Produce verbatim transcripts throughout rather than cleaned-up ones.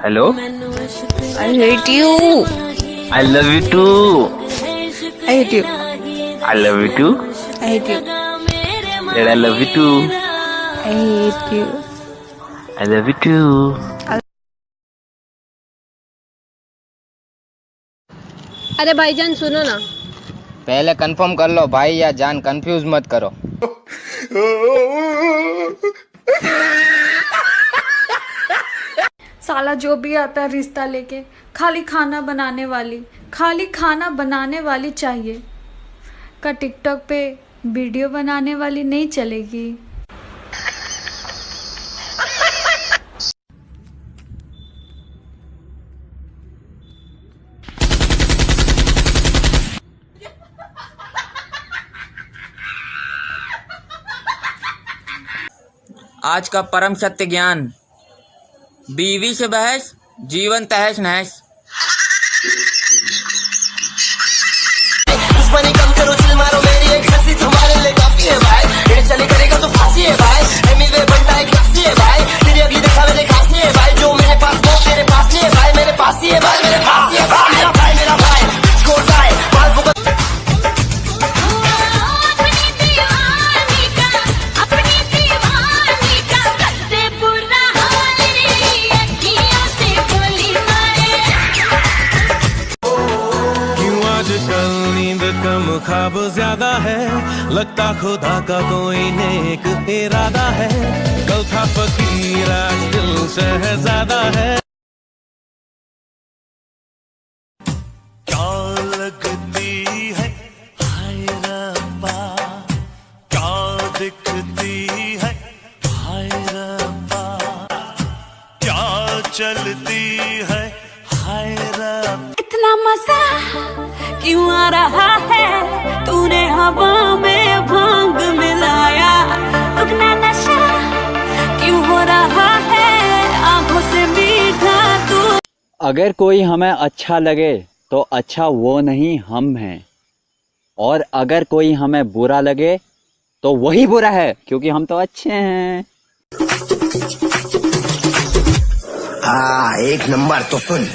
Hello. I hate you. I love you too. I hate you. I love you too. I hate you. I love you too. I hate you. I love you too. अरे भाईजान सुनो ना, पहले confirm कर लो भाई या जान, confuse मत करो। साला जो भी आता है रिश्ता लेके खाली खाना बनाने वाली खाली खाना बनाने वाली चाहिए का टिकटॉक पे वीडियो बनाने वाली नहीं चलेगी। आज का परम सत्य ज्ञान, बीवी से बहस जीवन तहस नहस। दुश्मनी कम करो, चिल मारो, मेरी एक हंसी तुम्हारे लिए काफी है भाई। ये चले करेगा तो फांसी है भाई। एमिवे बनता है क्लासी है भाई। तेरी अभी देखा मैंने खास नहीं है भाई। जो मेरे पास वो तेरे पास नहीं है भाई। मेरे पास ही है भाई, मेरे पास ही है भाई। मेरा भाई मेरा भाई छोड़ता है बाल फुकट। कम ख्वाब ज्यादा है, लगता खुदा का कोई नेक इरादा है। कल था फकीर आज दिल शहजादा है। क्या लगती है हाय रब्बा, क्या दिखती है हाय रब्बा, क्या चलती है हाय रब्बा। इतना मजा क्यों आ रहा है, तूने हवा में भांग मिलाया। उगना नशा क्यों हो रहा है, आंखों से मीठा तू। अगर कोई हमें अच्छा लगे तो अच्छा वो नहीं हम हैं, और अगर कोई हमें बुरा लगे तो वही बुरा है, क्योंकि हम तो अच्छे हैं। हाँ एक नंबर तो सुन।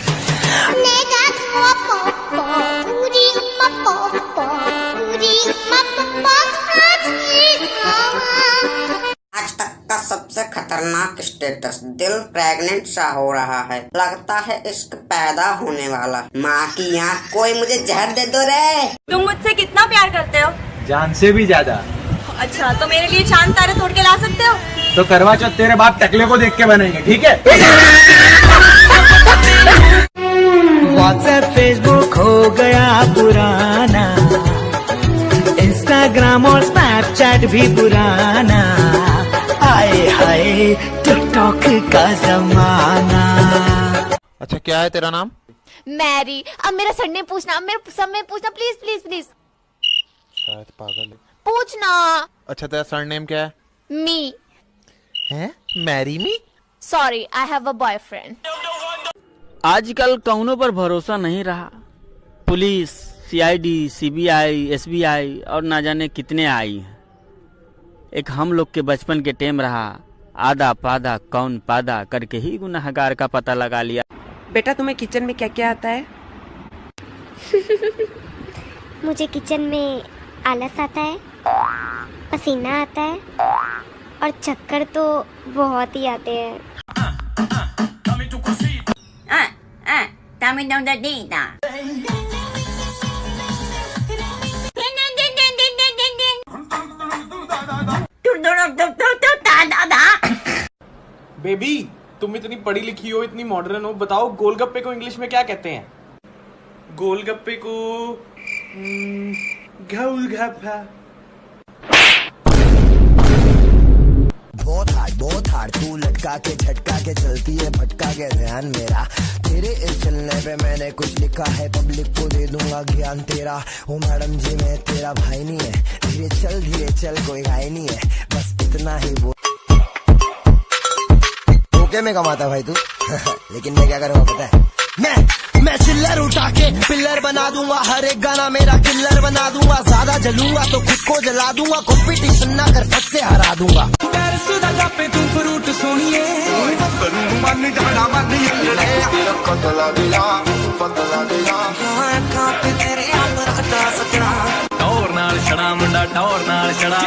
आज तक का सबसे खतरनाक स्टेटस, दिल प्रेग्नेंट सा हो रहा है, लगता है इश्क पैदा होने वाला। माँ की आँख, कोई मुझे जहर दे दो रे। तुम मुझसे कितना प्यार करते हो? जान से भी ज्यादा। अच्छा, तो मेरे लिए चांद तारे तोड़ के ला सकते हो? तो करवा चौथ तेरे बाप टकले को देख के बनेंगे, ठीक है? व्हाट्सएप फेसबुक हो गया पुराना, इंस्टाग्राम और स्नैपचैट भी पुराना, आए हाय टिकटॉक का जमाना। अच्छा क्या है तेरा नाम? मैरी। अब मेरा सरनेम पूछना, अब मेरा सरनेम पूछना प्लीज प्लीज प्लीज। शायद पागल है। पूछना। अच्छा तेरा सरनेम क्या है? मी। हैं? Marry me? Sorry, I have a boyfriend. आजकल कौनों पर भरोसा नहीं रहा। पुलिस, सीआईडी, सीबीआई, एसबीआई और ना जाने कितने आई हैं। एक हम लोग के बचपन के टेम रहा, आधा पादा कौन पादा करके ही गुनहगार का पता लगा लिया। बेटा तुम्हें किचन में क्या क्या आता है? मुझे किचन में आलस आता है, पसीना आता है और चक्कर तो बहुत ही आते हैं। बेबी तुम इतनी पढ़ी लिखी हो, इतनी मॉडर्न हो, बताओ गोलगप्पे को इंग्लिश में क्या कहते हैं? गोलगप्पे को गोलगप्पा। बहुत हार्ड बहुत हार्ड तू लटका के झटका के चलती है भटका के ध्यान मेरा। तेरे इस चलने पे मैंने कुछ लिखा है, पब्लिक को दे दूंगा ज्ञान तेरा। ओ मैडम जी मैं तेरा भाई नहीं है, धीरे चल धीरे चल कोई घाई नहीं है, बस इतना ही वो। ओके में कमाता भाई तू लेकिन मैं क्या करूँगा पता है? मैं मैं चिल्लर उठा के पिल्लर बना दूंगा, हर एक गाना मेरा किल्लर बना दूंगा। ज्यादा जलूंगा तो खुद को जला दूंगा, कॉम्पिटिशन ना कर फट से हरा दूंगा। पे तुम फ्रूट सुनिए टौर नाल छड़ा मुंडा टौर नाल छड़ा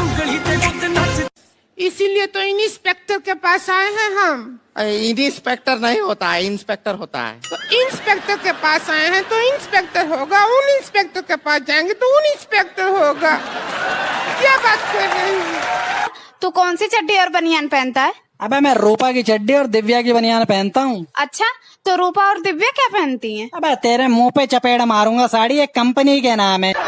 इसीलिए तो इंस्पेक्टर के पास आए हैं हम। इंस्पेक्टर नहीं होता है, इंस्पेक्टर होता है। तो इंस्पेक्टर के पास आए हैं तो इंस्पेक्टर होगा, उन इंस्पेक्टर के पास जाएंगे तो उन इंस्पेक्टर होगा। क्या बात कर रहे हैं? तू कौन सी चड्डी और बनियान पहनता है? अबे मैं रूपा की चड्डी और दिव्या की बनियान पहनता हूँ। अच्छा, तो रूपा और दिव्या क्या पहनती हैं? अबे तेरे मुंह पे चपेड़ मारूंगा, साड़ी एक कंपनी के नाम है।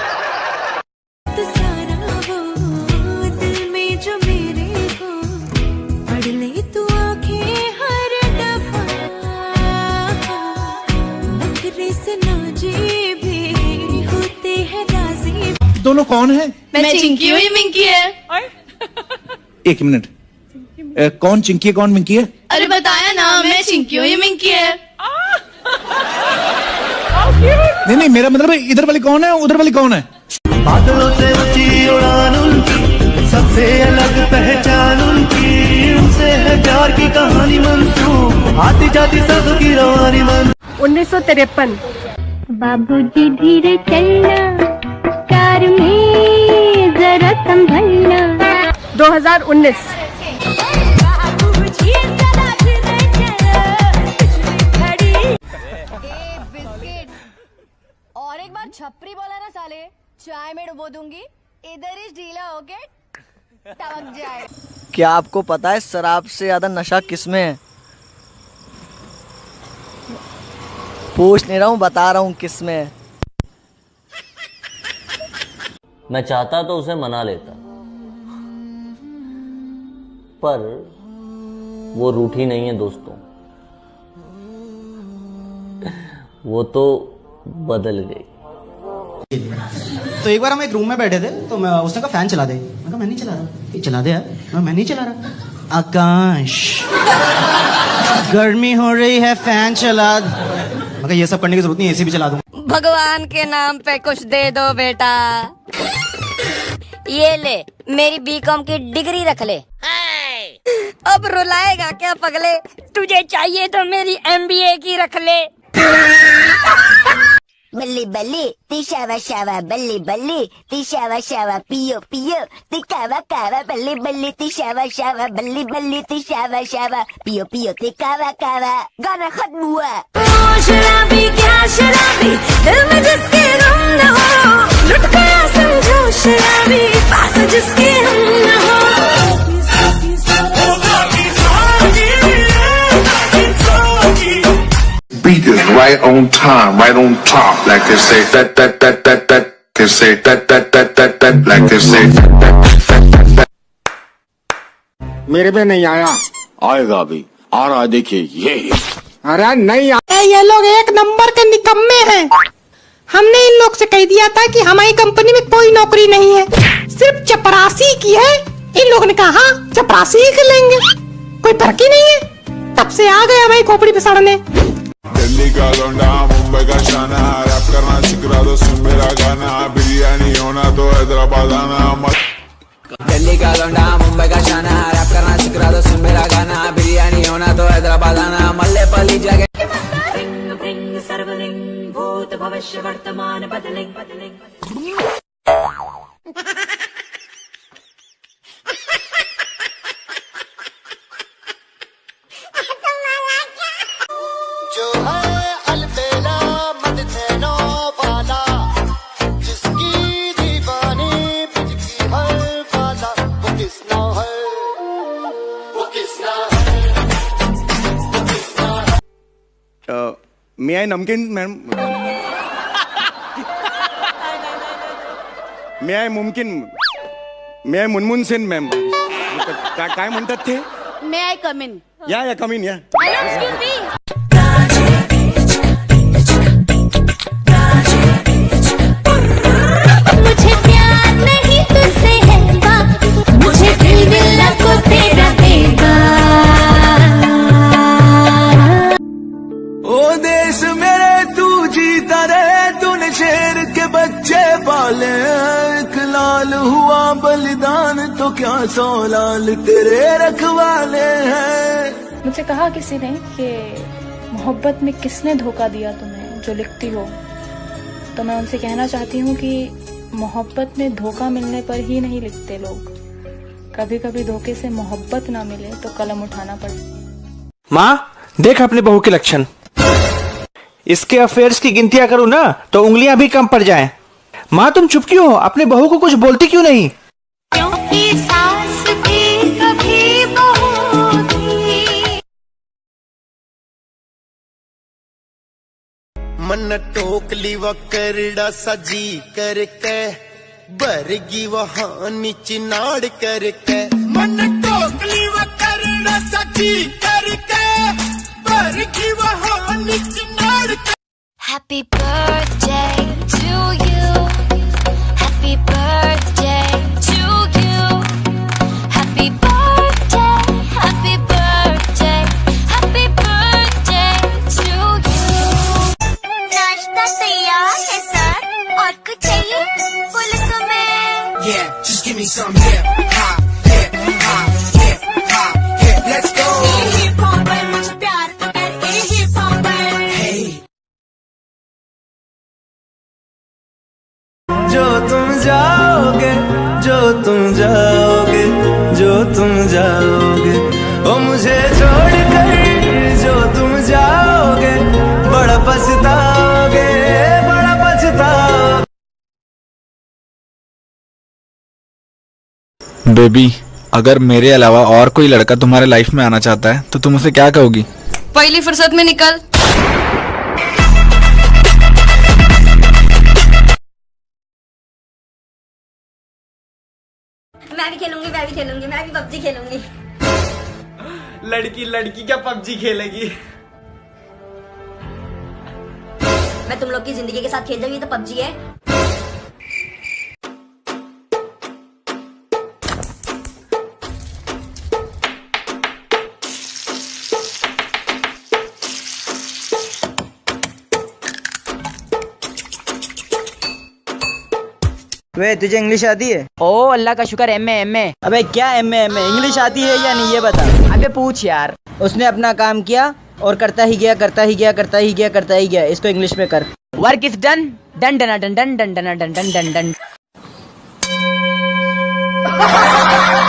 दोनों कौन है? मैं चिंकी हूँ, ये मिंकी है। एक मिनट, ए, कौन चिंकी है कौन मिंकी है? अरे बताया ना, मैं चिंकी हूँ, ये मिंकी है। नहीं नहीं, मेरा मतलब इधर वाली कौन है, उधर वाली कौन है? बादलों से ऊंची उड़ान उनकी, सबसे अलग पहचान उनकी, उनसे है प्यार की कहानी मंसूब, आती जाती सांसों की रवानी मन। उन्नीस सौ तिरपन। बाबूजी धीरे चलना, कार में जरा संभलना। दो हज़ार उन्नीस। और एक बार छपरी बोला ना साले, चाय में डुबो दूंगी, इधर ही ढीला होके टपक जाए। क्या आपको पता है शराब से ज्यादा नशा किसमें है? पूछ नहीं रहा हूँ, बता रहा हूँ किसमें है। मैं चाहता तो उसे मना लेता, पर वो रूठी नहीं है दोस्तों, वो तो बदल गई। तो एक बार हम एक रूम में बैठे थे, तो मैं उसने कहा फैन चला दे। मैं कहा मैं नहीं चला रहा। ये चला दे यार। मैं मैं नहीं चला रहा। आकाश, गर्मी हो रही है, फैन चला। मैं कहा ये सब करने की जरूरत नहीं, एसी भी चला दूं। भगवान के नाम पे कुछ दे दो बेटा। ये ले, मेरी बीकॉम की डिग्री रख ले। अब रुलाएगा क्या पगले? तुझे चाहिए तो मेरी एमबीए की रख ले। बल्ली बल्ली तिशावा शावा, बल्ली बल्ली तिशावा शावा, पियो पियो तिकावा कावा, बल्ली बल्ली तिशावा शावा, बल्ली बल्ली तिशावा शावा, पियो पियो तिकावा कावा। गाना खत्म हुआ। शराबी क्या शराबी, दिल में जिसके गम न हो, लुट गया समझो शराबी, पास जिसके हम न हो। Beat is right on time, right on top, like they say that that that that that they say that that that that that like they say that that that that that। मेरे में नहीं आया, आएगा अभी, आ रहा देखिए ये। अरे नहीं आ... ये लोग एक नंबर के निकम्मे हैं। हमने इन लोग से कह दिया था कि हमारी कंपनी में कोई नौकरी नहीं है, सिर्फ चपरासी की है। इन लोगों ने कहा हाँ चपरासी ही कर लेंगे, कोई फर्क ही नहीं है। तब से आ गए हमारी खोपड़ी पे सड़ने। दिल्ली का लौंडा मुंबई का शाना, रैप करना सिखा दो सुन मेरा गाना, बिरयानी होना तो हैदराबाद आना। दिल्ली का लौंडा मुंबई का शाना, रैप करना सिखा दो सुन मेरा गाना, बिरयानी होना तो हैदराबाद आना। मल्ले पली जगह सर्वलिंग भूत भविष्य वर्तमान बदलिंग बदलिंग। मे आई नमकीन मैम, मे आई मुमकिन, may I Munmun Sen ma'am. काय म्हणतात ते? मे आई कम इन? या या come in ya. Excuse me. मुझे प्यार नहीं तुझसे है बात, मुझे दिल मिलना को तेरा देगा। ओ देश मेरे तू जीता रहे, तूने शेर के बच्चे पाले। एक लाल हुआ बलिदान तो क्या सौ लाल तेरे रखवाले हैं। मुझसे कहा किसी ने कि मोहब्बत में किसने धोखा दिया तुम्हें जो लिखती हो? तो मैं उनसे कहना चाहती हूँ कि मोहब्बत में धोखा मिलने पर ही नहीं लिखते लोग, कभी कभी धोखे से मोहब्बत ना मिले तो कलम उठाना पड़े। माँ देख अपने बहू के लक्षण, इसके अफेयर्स की गिनतियां करूँ ना तो उंगलियां भी कम पड़ जाएं। माँ तुम चुप क्यों हो? अपने बहू को कुछ बोलती क्यों नहीं? क्योंकि सास भी कभी बहू थी। मन टोकली व करड़ा सजी करके बरगी वहां नीचे नाड़ करके। मन टोकली व करड़ा सजी करके बरगी वहां नीचे नाड़ करके। Happy birthday to you. Happy birthday to you. Happy birthday, happy birthday, happy birthday to you. नाश्ता तैयार है सर, और कुछ चाहिए बोले तो मैं। Yeah, just give me some hip hop, hip hop, hip hop, hip. Let's go. Hip hop है मुझे प्यार तो कर ए hip hop है। Hey. जो तुम जाओगे, जो तुम जाओगे, जो तुम जाओगे, ओ मुझे छोड़ कर जो तुम जाओगे, बड़ा पछताओगे, बड़ा पछताओगे। बेबी, अगर मेरे अलावा और कोई लड़का तुम्हारे लाइफ में आना चाहता है तो तुम उसे क्या कहोगी? पहली फुर्सत में निकल। मैं भी खेलूंगी, मैं भी खेलूंगी, मैं भी पबजी खेलूंगी। लड़की लड़की क्या पबजी खेलेगी? मैं तुम लोग की जिंदगी के साथ खेल जाऊंगी तो पबजी है। वे तुझे इंग्लिश आती है? ओ अल्लाह का शुक्र, एम ए एम ए। अबे क्या M A M A, English आती है या नहीं ये बता। अबे पूछ यार। उसने अपना काम किया और करता ही गया, करता ही गया, करता ही गया, करता ही गया। इसको इंग्लिश में कर। Work is done, done done done done done done done done done done.